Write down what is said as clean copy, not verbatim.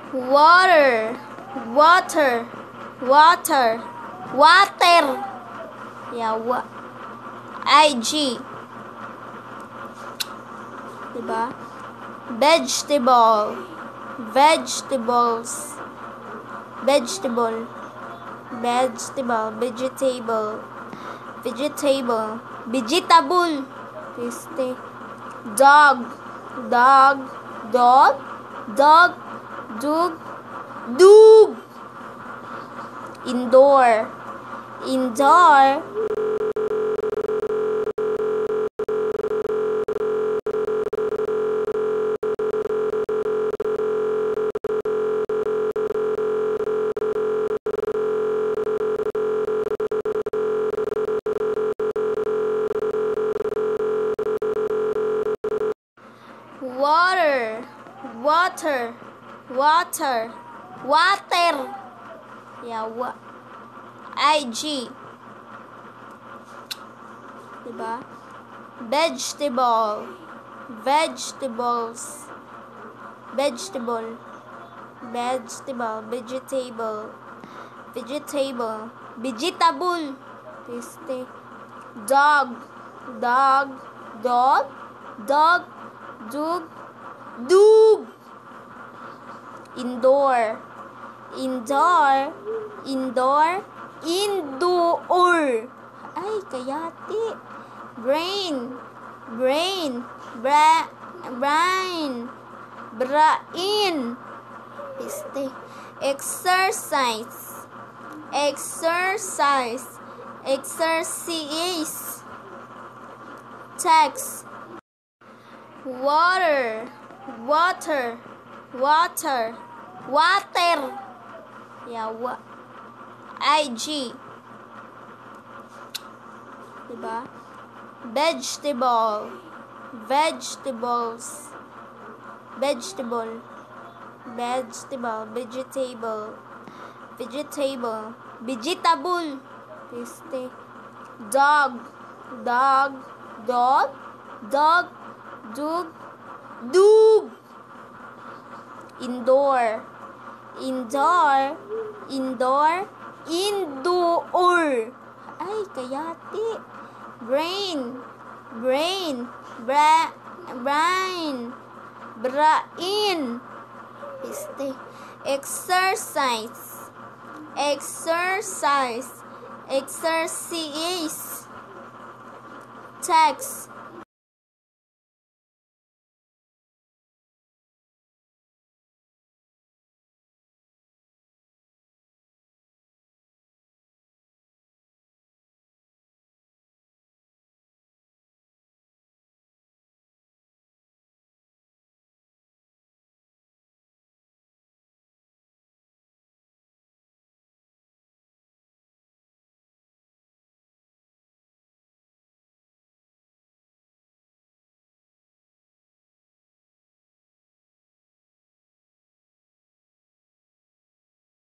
water, water, water, water. Yeah, IG. Diba? Vegetable, vegetables, vegetable, vegetable, vegetable, vegetable, begytable. Dog, dog, dog, dog, dog, dog. Indoor, indoor. Water, water, water, water. Yeah, IG. Diba? Vegetable, vegetables, vegetable, vegetable, vegetable, vegetable, begytable. Dog, dog, dog, dog, dog, dog. Indoor, indoor, indoor, indoor. Ay, kayati. Brain, brain, brain, brain. Exercise, exercise, exercise. Text. Water, water, water, water. Yeah, IG. Diba? Vegetable, vegetables, vegetable, vegetable, vegetable, vegetable, begytable. Dog, dog, dog, dog, dog, dog. Indoor, indoor, indoor, indoor. Ay, kayati. Brain, brain, brain, brain. Exercise, exercise, exercise. Text.